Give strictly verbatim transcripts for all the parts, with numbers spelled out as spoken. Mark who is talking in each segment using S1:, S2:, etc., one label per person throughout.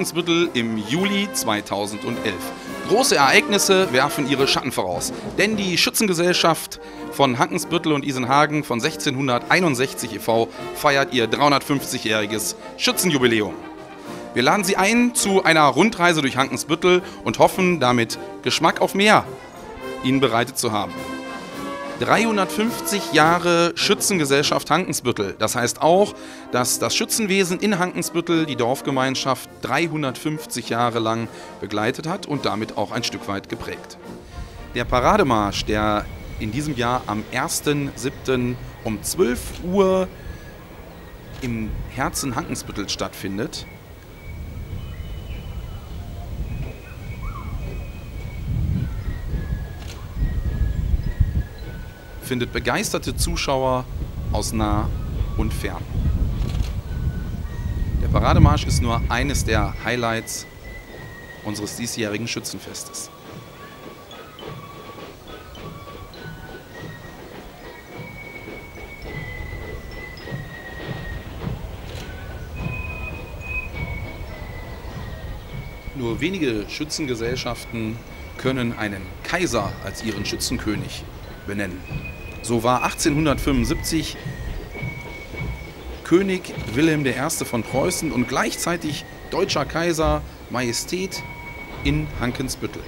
S1: Hankensbüttel im Juli zweitausendelf. Große Ereignisse werfen ihre Schatten voraus, denn die Schützengesellschaft von Hankensbüttel und Isenhagen von sechzehnhunderteinundsechzig e V feiert ihr dreihundertfünfzigjähriges Schützenjubiläum. Wir laden Sie ein zu einer Rundreise durch Hankensbüttel und hoffen, damit Geschmack auf mehr Ihnen bereitet zu haben. dreihundertfünfzig Jahre Schützengesellschaft Hankensbüttel. Das heißt auch, dass das Schützenwesen in Hankensbüttel die Dorfgemeinschaft dreihundertfünfzig Jahre lang begleitet hat und damit auch ein Stück weit geprägt. Der Parademarsch, der in diesem Jahr am ersten siebten um zwölf Uhr im Herzen Hankensbüttels stattfindet, findet begeisterte Zuschauer aus nah und fern. Der Parademarsch ist nur eines der Highlights unseres diesjährigen Schützenfestes. Nur wenige Schützengesellschaften können einen Kaiser als ihren Schützenkönig benennen. So war achtzehnhundertfünfundsiebzig König Wilhelm der Erste von Preußen und gleichzeitig deutscher Kaiser Majestät in Hankensbüttel.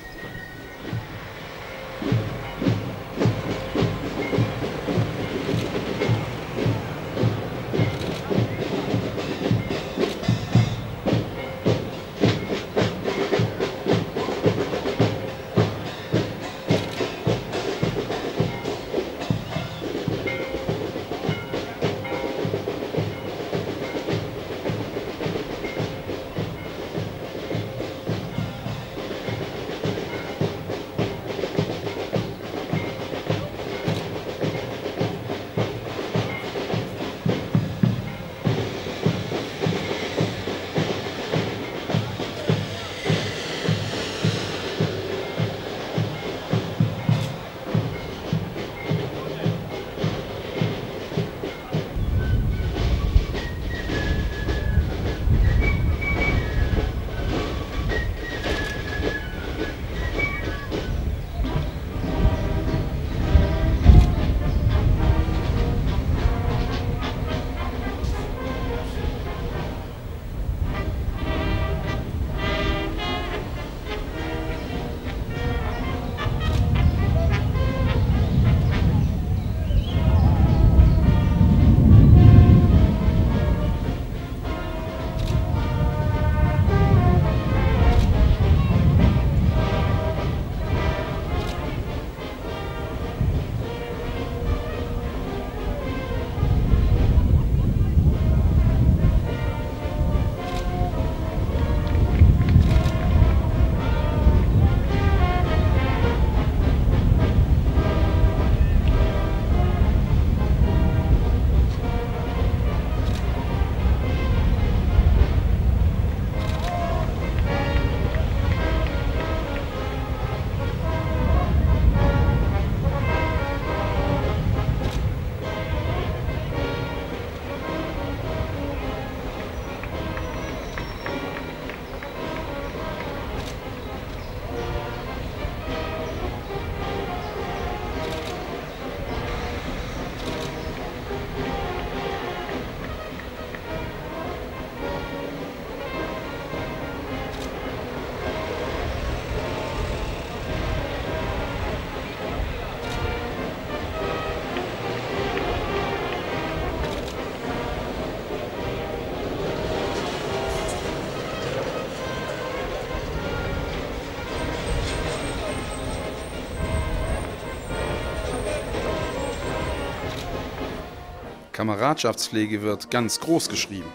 S1: Kameradschaftspflege wird ganz groß geschrieben.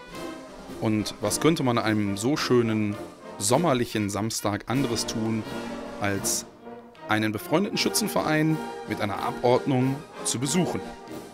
S1: Und was könnte man an einem so schönen sommerlichen Samstag anderes tun, als einen befreundeten Schützenverein mit einer Abordnung zu besuchen?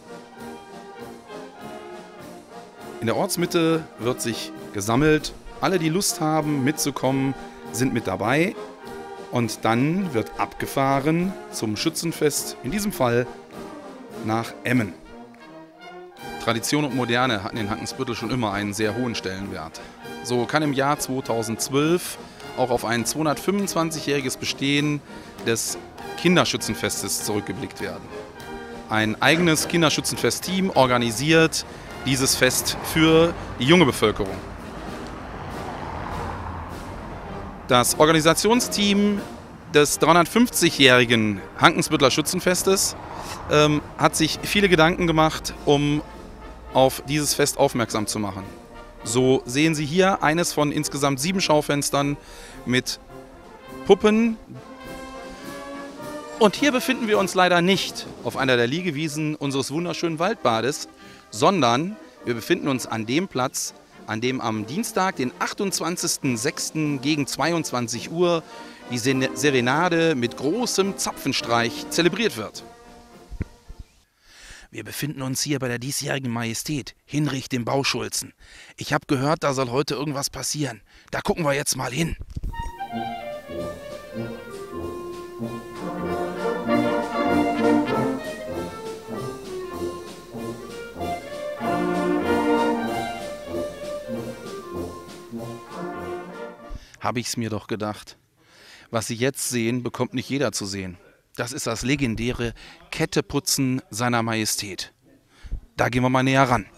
S1: In der Ortsmitte wird sich gesammelt. Alle, die Lust haben, mitzukommen, sind mit dabei. Und dann wird abgefahren zum Schützenfest, in diesem Fall nach Emmen. Tradition und Moderne hatten in Hankensbüttel schon immer einen sehr hohen Stellenwert. so kann im Jahr zweitausendzwölf auch auf ein zweihundertfünfundzwanzigjähriges Bestehen des Kinderschützenfestes zurückgeblickt werden. Ein eigenes Kinderschützenfest-Team organisiert dieses Fest für die junge Bevölkerung. Das Organisationsteam des dreihundertfünfzigjährigen Hankensbütteler Schützenfestes ähm, hat sich viele Gedanken gemacht, um auf dieses Fest aufmerksam zu machen. So sehen Sie hier eines von insgesamt sieben Schaufenstern mit Puppen. Und hier befinden wir uns leider nicht auf einer der Liegewiesen unseres wunderschönen Waldbades, sondern wir befinden uns an dem Platz, an dem am Dienstag, den achtundzwanzigsten sechsten gegen zweiundzwanzig Uhr die Serenade mit großem Zapfenstreich zelebriert wird. Wir befinden uns hier bei der diesjährigen Majestät, Hinrich dem Bauschulzen. Ich habe gehört, da soll heute irgendwas passieren. Da gucken wir jetzt mal hin. Habe ich's mir doch gedacht. Was Sie jetzt sehen, bekommt nicht jeder zu sehen. Das ist das legendäre Ketteputzen seiner Majestät. Da gehen wir mal näher ran.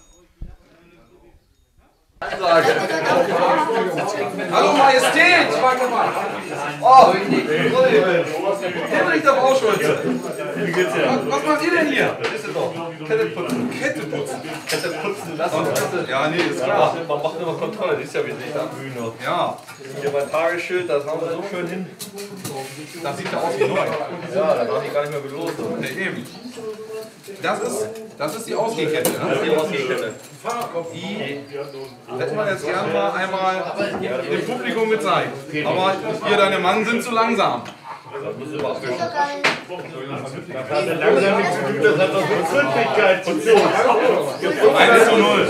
S2: Hallo Majestät! Oh, Hinrich der Bauschulze!
S3: Wie geht's dir?
S2: Was macht ihr denn hier?
S3: Das ist es doch. Kette putzen.
S2: Kette putzen.
S3: Kette putzen lassen.
S2: Ja, nee, ist
S3: Ja,
S2: klar.
S3: man macht immer Kontrolle, das ist ja wie nicht am Bühne.
S2: Ja,
S3: Hier mein Tagesschild, das haben wir so schön hin.
S2: das sieht ja aus wie neu.
S3: Ja, da waren die gar nicht mehr belohnt.
S2: Nee, eben. Das ist, das ist die Ausgehkette.
S3: Das
S2: Ne?
S3: ist die Ausgehkette.
S2: Die hätten wir jetzt gerne mal einmal dem Publikum gezeigt. Aber ihr, deine Mann, sind zu langsam.
S3: Das muss immer abwischen.
S4: Das hat
S5: langsam nichts zu tun, das hat doch mit Gründlichkeit zu tun.
S2: eins zu null.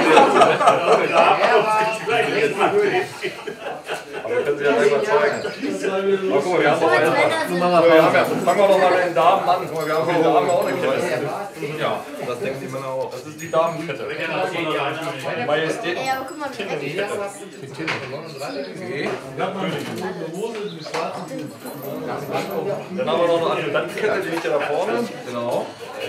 S3: Aber können Sie ja gleich mal zeigen. Oh, guck mal, wir haben noch eine. Wir haben ja, fangen wir doch mal mit den Damen an. Guck mal, wir haben für die Damen auch eine Kette. Ja, das denken die Männer auch. Das ist die Damenkette. Majestät.
S4: Ja, aber guck mal, wie recht
S2: Okay.
S3: Dann haben wir noch eine Adjutantenkette, die liegt ja da vorne.
S2: Genau.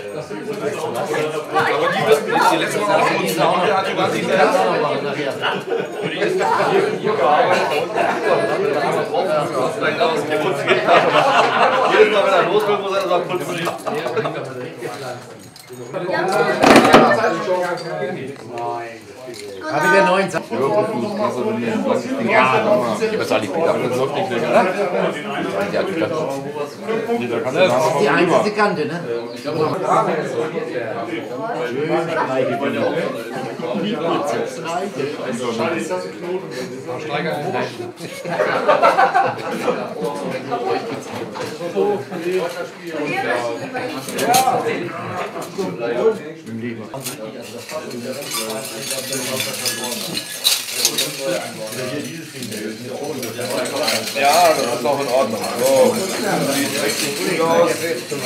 S2: Aber die wissen nicht, die letzte Mal ausnutzen. Der hat sogar sich selbst.
S3: Die ist hier, hier gearbeitet. Da unten drauf. Das vielleicht aus. Der putzt jeden Tag. Jedes Mal, wenn er los will, muss er sagen, putzen Sie.
S6: Habe ich den neuen Sachen?
S7: Ja, bezahle ich wieder, aber das läuft nicht länger, ne? Ja, du kannst.
S6: Das ist die einzige Kante, ne?
S3: Ja, das ist auch in Ordnung. So, sieht richtig gut aus.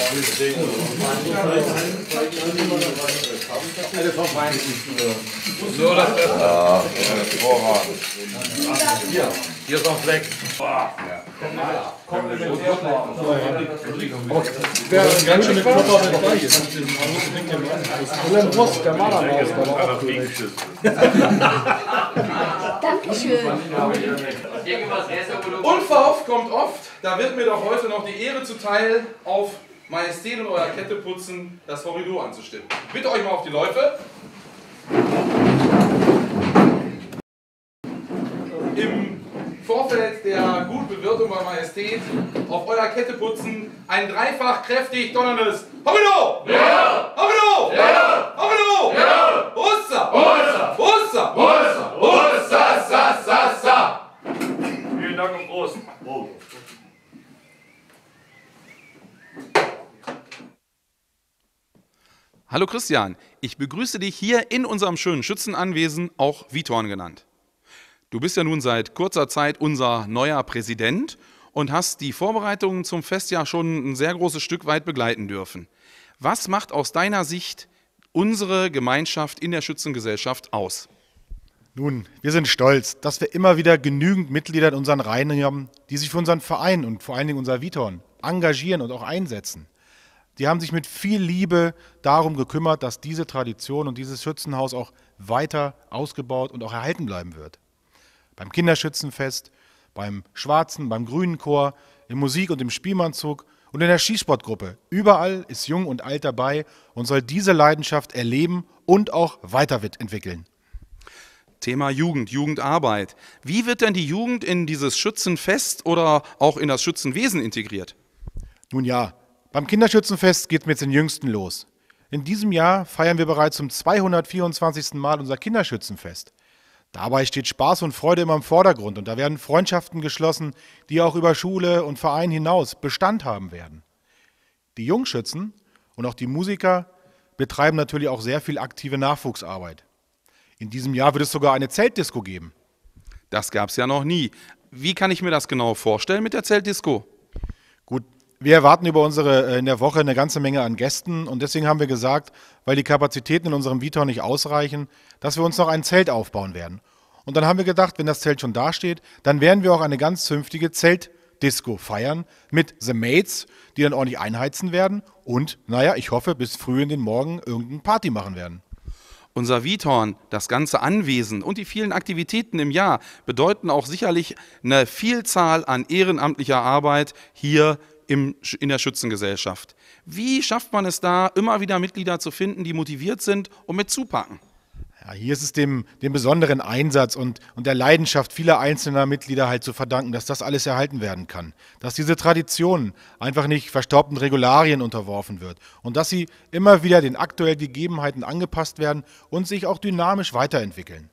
S2: So, das Beste.
S7: Ja, hervorragend.
S2: Hier, hier ist noch ein Fleck.
S5: Ganz schöne Klopper mit bei ist. Willem Brust, der Malermaus, der war auch König.
S4: Dankeschön.
S1: Unverhofft kommt oft, da wird mir doch heute noch die Ehre zuteil, auf Majestät und euer Ketteputzen das Korridor anzustimmen. Bitte euch mal auf die Läufe. Im Vorfeld der Gutbewirtung bei Majestät auf euer Ketteputzen ein dreifach kräftig donnerndes Horrido! Ja! Horrido! Ja! Horrido! Ja! Hussa! Hussa! Hussa! Hussa! Hussa! Sa! Sa! Sa!
S3: Vielen Dank und Prost.
S1: Hallo Christian, ich begrüße dich hier in unserem schönen Schützenanwesen, auch Vitorn genannt. Du bist ja nun seit kurzer Zeit unser neuer Präsident und hast die Vorbereitungen zum Festjahr schon ein sehr großes Stück weit begleiten dürfen. Was macht aus deiner Sicht unsere Gemeinschaft in der Schützengesellschaft aus?
S8: Nun, wir sind stolz, dass wir immer wieder genügend Mitglieder in unseren Reihen haben, die sich für unseren Verein und vor allen Dingen unser Viton engagieren und auch einsetzen. Die haben sich mit viel Liebe darum gekümmert, dass diese Tradition und dieses Schützenhaus auch weiter ausgebaut und auch erhalten bleiben wird. Beim Kinderschützenfest, beim Schwarzen, beim Grünen Chor, im Musik- und im Spielmannzug und in der Skisportgruppe. Überall ist Jung und Alt dabei und soll diese Leidenschaft erleben und auch weiterentwickeln.
S1: Thema Jugend, Jugendarbeit. Wie wird denn die Jugend in dieses Schützenfest oder auch in das Schützenwesen integriert?
S8: Nun ja, beim Kinderschützenfest geht es mit den Jüngsten los. In diesem Jahr feiern wir bereits zum zweihundertvierundzwanzigsten Mal unser Kinderschützenfest. Dabei steht Spaß und Freude immer im Vordergrund und da werden Freundschaften geschlossen, die auch über Schule und Verein hinaus Bestand haben werden. Die Jungschützen und auch die Musiker betreiben natürlich auch sehr viel aktive Nachwuchsarbeit. In diesem Jahr wird es sogar eine Zeltdisco geben.
S1: Das gab es ja noch nie. Wie kann ich mir das genau vorstellen mit der Zeltdisco?
S8: Gut, wir erwarten über unsere in der Woche eine ganze Menge an Gästen und deswegen haben wir gesagt, weil die Kapazitäten in unserem Viton nicht ausreichen, dass wir uns noch ein Zelt aufbauen werden. Und dann haben wir gedacht, wenn das Zelt schon dasteht, dann werden wir auch eine ganz zünftige Zeltdisco feiern mit The Mates, die dann ordentlich einheizen werden und, naja, ich hoffe, bis früh in den Morgen irgendeine Party machen werden.
S1: Unser Viton, das ganze Anwesen und die vielen Aktivitäten im Jahr bedeuten auch sicherlich eine Vielzahl an ehrenamtlicher Arbeit hier im, in der Schützengesellschaft. Wie schafft man es da, immer wieder Mitglieder zu finden, die motiviert sind und mit zupacken?
S8: Ja, hier ist es dem, dem besonderen Einsatz und, und der Leidenschaft vieler einzelner Mitglieder halt zu verdanken, dass das alles erhalten werden kann. Dass diese Tradition einfach nicht verstaubten Regularien unterworfen wird und dass sie immer wieder den aktuellen Gegebenheiten angepasst werden und sich auch dynamisch weiterentwickeln.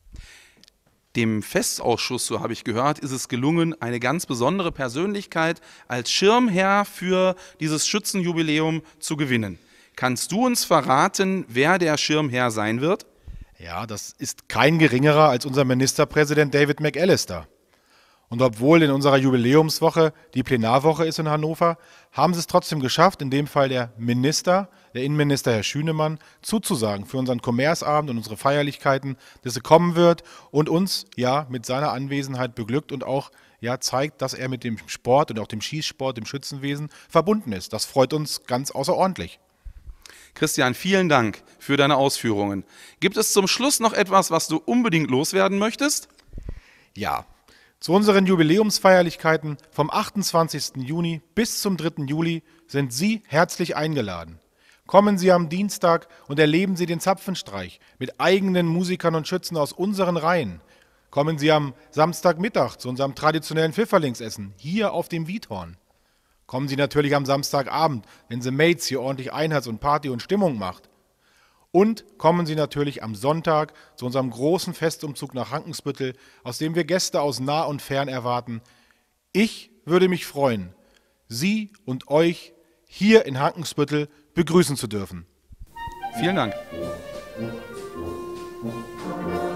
S1: Dem Festausschuss, so habe ich gehört, ist es gelungen, eine ganz besondere Persönlichkeit als Schirmherr für dieses Schützenjubiläum zu gewinnen. Kannst du uns verraten, wer der Schirmherr sein wird?
S8: Ja, das ist kein geringerer als unser Ministerpräsident David McAllister. Und obwohl in unserer Jubiläumswoche die Plenarwoche ist in Hannover, haben sie es trotzdem geschafft, in dem Fall der Minister, der Innenminister Herr Schünemann, zuzusagen für unseren Kommerzabend und unsere Feierlichkeiten, dass er kommen wird und uns ja mit seiner Anwesenheit beglückt und auch ja zeigt, dass er mit dem Sport und auch dem Schießsport, dem Schützenwesen verbunden ist. Das freut uns ganz außerordentlich.
S1: Christian, vielen Dank für deine Ausführungen. Gibt es zum Schluss noch etwas, was du unbedingt loswerden möchtest?
S8: Ja, zu unseren Jubiläumsfeierlichkeiten vom achtundzwanzigsten Juni bis zum dritten Juli sind Sie herzlich eingeladen. Kommen Sie am Dienstag und erleben Sie den Zapfenstreich mit eigenen Musikern und Schützen aus unseren Reihen. Kommen Sie am Samstagmittag zu unserem traditionellen Pfifferlingsessen hier auf dem Viton. Kommen Sie natürlich am Samstagabend, wenn The Mates hier ordentlich Einheits- und Party und Stimmung macht. Und kommen Sie natürlich am Sonntag zu unserem großen Festumzug nach Hankensbüttel, aus dem wir Gäste aus nah und fern erwarten. Ich würde mich freuen, Sie und euch hier in Hankensbüttel begrüßen zu dürfen.
S1: Vielen Dank.